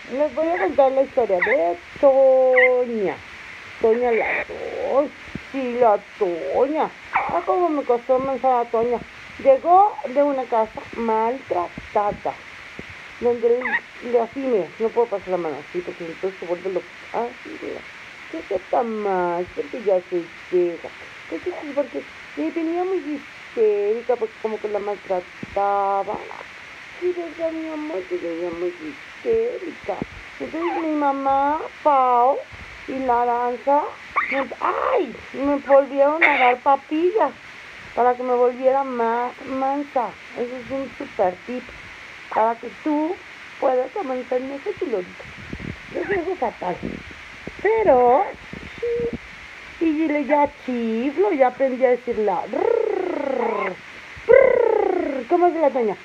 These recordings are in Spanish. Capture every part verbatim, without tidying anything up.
les voy a contar la historia de Toña. Toña la Toña. Sí, la Toña. Ah, cómo me costó manzar a Toña. Llegó de una casa maltratada. Donde le así, mira, no puedo pasar la mano así porque entonces se vuelve loco. Ah, sí, mira. ¿Qué se está mal? Porque ya se llega. Entonces, sí, porque me venía muy histérica porque como que la maltrataba. Sí, verdad, mi amor, que venía muy histérica. Entonces mi mamá, Pau y la Aranza, me, ¡ay! Me volvieron a dar papillas para que me volviera más mansa. Eso es un super tip para que tú puedas amansar en ese kilómetro. Yo llego fatal. Pero, sí, y le ya chiflo, ya aprendí a decirla. Brrr, brrr, ¿cómo es la Toña?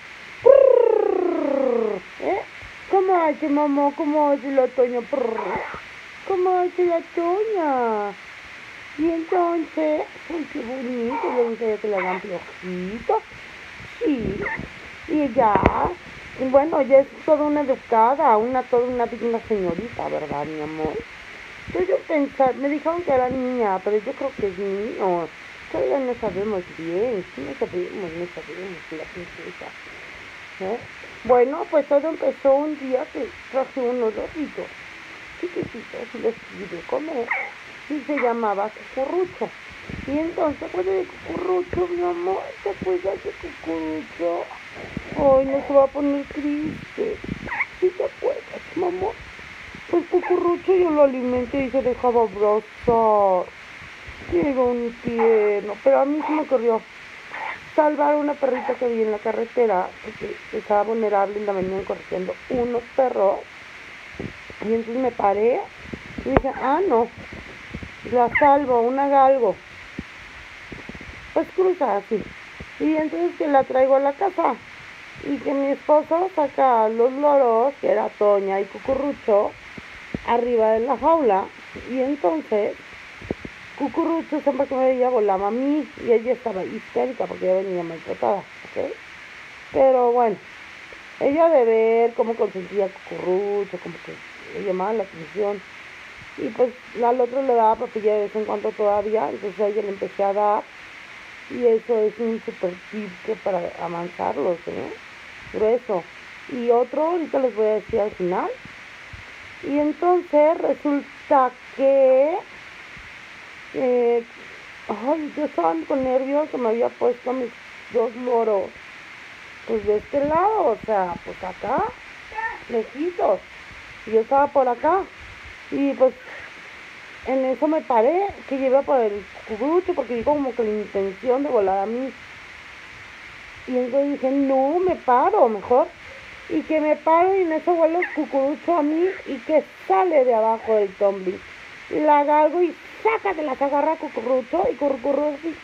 Brrr, ¿eh? ¿Cómo hace, mamá? ¿Cómo hace la Toña? Brrr, ¿cómo hace la Toña? Y entonces, ¡ay, qué bonito! Yo no sabía que le hagan piojitos. Sí, y ya, y bueno, ella es toda una educada, una toda una digna señorita, ¿verdad, mi amor? Entonces yo pensaba, me dijeron que era niña, pero yo creo que es niño. Todavía no sabemos bien, no sabemos, no sabemos la princesa. ¿Eh? Bueno, pues todo empezó un día que traje unos rositos chiquititos y les di de comer y se llamaba Cucurrucho. Y entonces, pues de Cucurrucho, mi amor, ¿te acuerdas de Cucurrucho? Ay, no se va a poner triste. ¿Sí te acuerdas, mamá? Pues Cucurrucho yo lo alimenté y se dejaba abrazar. Llegó un tierno, pero a mí se me ocurrió salvar a una perrita que vi en la carretera, porque estaba vulnerable y la venían corriendo unos perros. Y entonces me paré y dije, ah, no, la salvo, una galgo. Pues cruza así. Y entonces que la traigo a la casa. Y que mi esposo saca a los loros, que era Toña y Cucurrucho, arriba de la jaula. Y entonces Cucurrucho siempre que me veía volaba a mí. Y ella estaba histérica porque ya venía maltratada, ¿ok? Pero bueno, ella de ver cómo consentía a Cucurrucho, como que le llamaba la atención. Y pues al otro le daba papilla de vez en cuando todavía, entonces a ella le empecé a dar. Y eso es un super tip que para amansarlos, ¿eh? Grueso. Y otro, ahorita les voy a decir al final. Y entonces resulta que... Eh, ay, yo estaba con nervios que me había puesto mis dos loros. Pues de este lado, o sea, pues acá, lejitos. Y yo estaba por acá. Y pues en eso me paré, que llevé por el Cucurrucho, porque yo como que la intención de volar a mí. Y entonces dije, no, me paro mejor. Y que me paro y en eso vuelo el Cucurrucho a mí y que sale de abajo del tumbling. La galgo y sácate, las agarra a Cucurrucho y Cucurrucho así.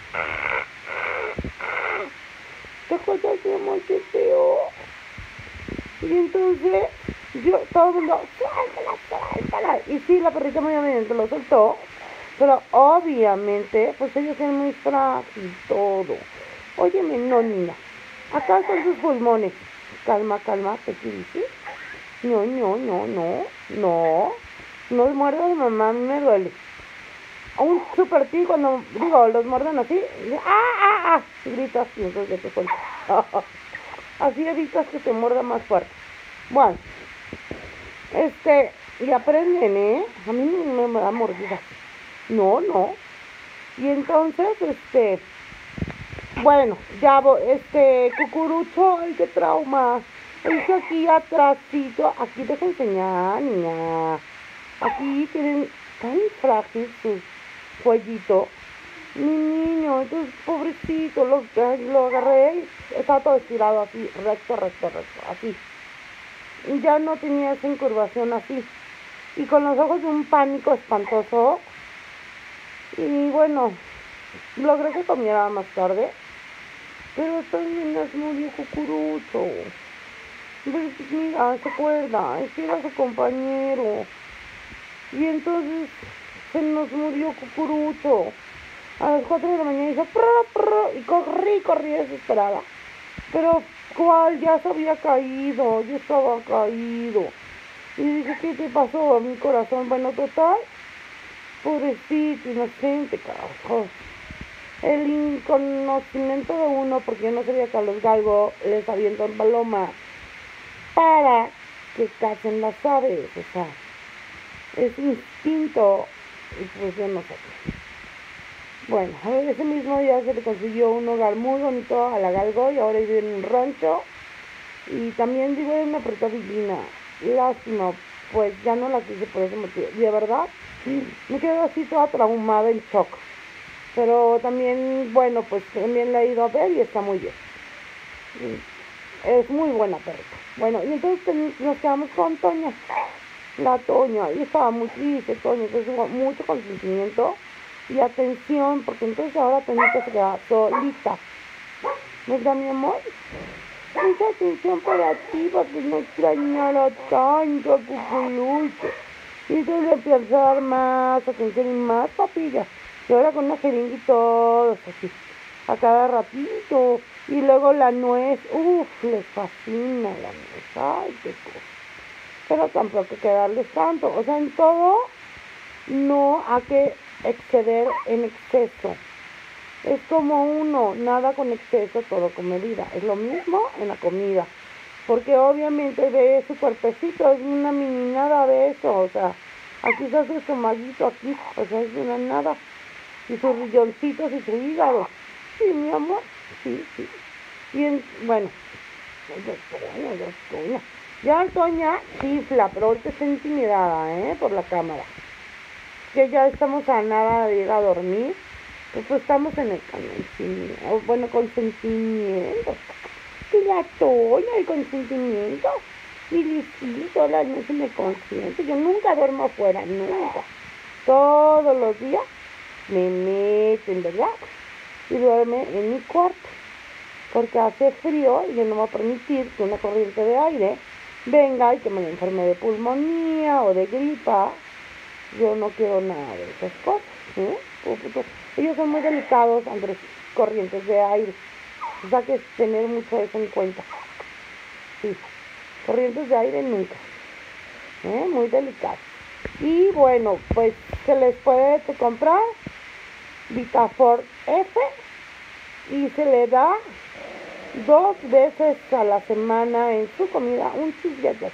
¿Te acuerdas, mi amor, qué feo? Y entonces yo, todo el mundo, suéltala, suéltala. Y sí, la perrita muy obediente lo soltó. Pero obviamente, pues ellos tienen muy frágil todo. Óyeme, no, niña. Acá están sus pulmones. Calma, calma, ¿qué te dice? No, no, no, no, no. No muerdo de mamá, a mí me duele. Un super ti cuando, digo, los muerden así. ¡Ah, ah, ah! Gritas y entonces ya te sueltas. Así evitas que te muerda más fuerte. Bueno, este, y aprenden, ¿eh? A mí no me da mordida. No, no. Y entonces, este, bueno, ya, este, Cucurrucho, ay, qué trauma. Dice aquí atrásito, aquí deja enseñar, niña. Aquí tienen tan frágil su cuellito. Mi niño, entonces, pobrecito, lo, lo agarré y estaba todo estirado así, recto, recto, recto, así. Y ya no tenía esa incurvación así. Y con los ojos de un pánico espantoso. Y bueno, logré que comiera más tarde. Pero también nos murió Cucurrucho. Pues mira, se acuerda, es que era su compañero. Y entonces se nos murió Cucurrucho. A las cuatro de la mañana hizo prr, prr, y corrí, corrí desesperada. Pero ¿cuál? Ya se había caído, ya estaba caído. Y dije, ¿qué te pasó a mi corazón? Bueno, total, pobrecito, inocente, carajo. El inconocimiento de uno, porque yo no sabía que a los galgos les avientan palomas para que cacen las aves, o sea, es instinto, y pues yo no sé. Bueno, ese mismo día se le consiguió un hogar muy bonito a la galgo y ahora vive en un rancho y también vive en una puerta divina. Lástima, pues ya no la quise por ese motivo. Y de verdad, me quedo así toda traumada, en shock. Pero también, bueno, pues también la he ido a ver y está muy bien. Es muy buena perrita. Bueno, y entonces nos quedamos con Toña, la Toña, y estaba muy triste Toña, entonces hubo mucho consentimiento y atención, porque entonces ahora Toñita se queda solita. ¿Verdad, mi amor? Mucha atención para ti, porque no extrañara tanto a Cuculucho. Y entonces le empieza a dar más atención y más papilla. Y ahora con una jeringa y todo, así, a cada ratito. Y luego la nuez, uff, les fascina la nuez, ay, qué cosa. Pero tampoco hay que darles tanto, o sea, en todo no hay que exceder en exceso. Es como uno, nada con exceso, todo con medida. Es lo mismo en la comida. Porque obviamente ve su cuerpecito, es una mini nada de eso, o sea, aquí está su estomaguito, aquí, o sea, es una nada. Y sus riñoncitos y su hígado. Sí, mi amor, sí, sí. Y en, bueno, Toña, ya Toña. Ya Toña chifla, pero ahorita está intimidada, ¿eh? Por la cámara. Que ya estamos a nada de ir a dormir. Pues, pues estamos en el consentimiento, bueno, consentimiento. Que la Toña, el consentimiento. Y Lisito, la noche me consiente. Yo nunca duermo afuera, nunca. Todos los días me meten, ¿verdad? Y duerme en mi cuarto. Porque hace frío y yo no voy a permitir que una corriente de aire venga y que me enferme de pulmonía o de gripa. Yo no quiero nada de esas cosas, ¿eh? Ellos son muy delicados ante corrientes de aire. O sea que es tener mucho eso en cuenta. Sí, corrientes de aire nunca. ¿Eh? Muy delicados. Y bueno, pues se les puede comprar Vitafort F y se le da dos veces a la semana en su comida un cheeseburger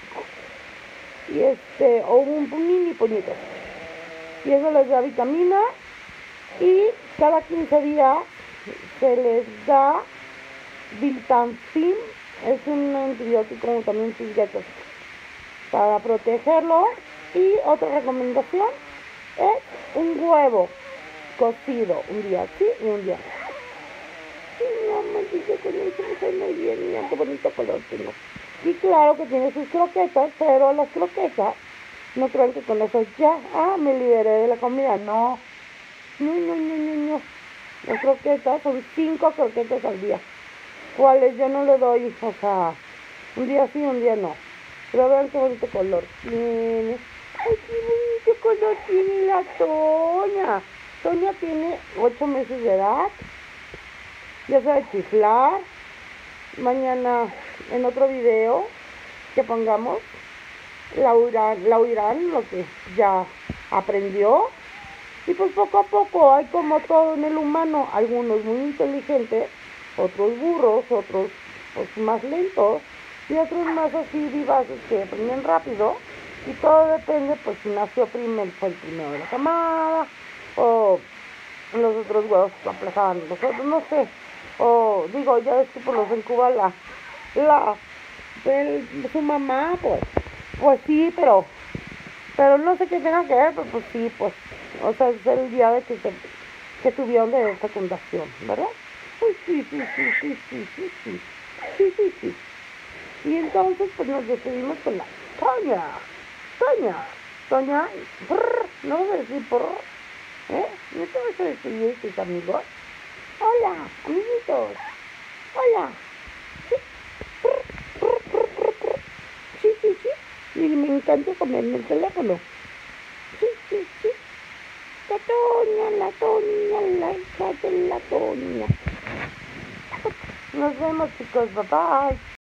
y este o un, un mini puñito, y eso les da vitamina, y cada quince días se les da Viltanfin, es un antibiótico también cheeseburger para protegerlo. Y otra recomendación es un huevo cocido un día sí y un día no. Sí, mi amor, dice con eso me cae muy bien, mira qué bonito color tengo. Y claro que tiene sus croquetas, pero las croquetas, no crean que con eso ya, ah, me liberé de la comida, no. No, no, no, no, no. Las croquetas son cinco croquetas al día, cuales yo no le doy, o sea, un día sí, un día no. Pero vean qué bonito color tiene. Ay, qué bonito color tiene la Toña. Toña tiene ocho meses de edad. Ya sabe chiflar. Mañana en otro video que pongamos la oirán, la oirán lo que ya aprendió. Y pues poco a poco hay como todo en el humano. Algunos muy inteligentes, otros burros, otros pues más lentos y otros más así vivaces que aprenden rápido. Y todo depende pues si nació primero, fue el primero de la camada, o los otros huevos que aplazaban los otros, no sé. O digo, ya es que por los incuba la, la, el, su mamá, pues, pues sí, pero, pero no sé qué tenga que ver, pero pues sí, pues, o sea, es el día de que se, que tuvieron de fecundación, ¿verdad? Pues sí, sí, sí, sí, sí, sí, sí, sí, sí, sí. Y entonces, pues nos despedimos con la Toña, Toña, Toña, brr, no vas a decir brr, ¿eh? ¿No te vas a despedir de tus amigos? Hola, amiguitos. Hola. Sí. Brr, brr, brr, brr. Sí, sí, sí. Y me encanta comerme el teléfono. Sí, sí, sí. La Toña, la Toña, la hija de la Toña. Nos vemos, chicos. Bye bye.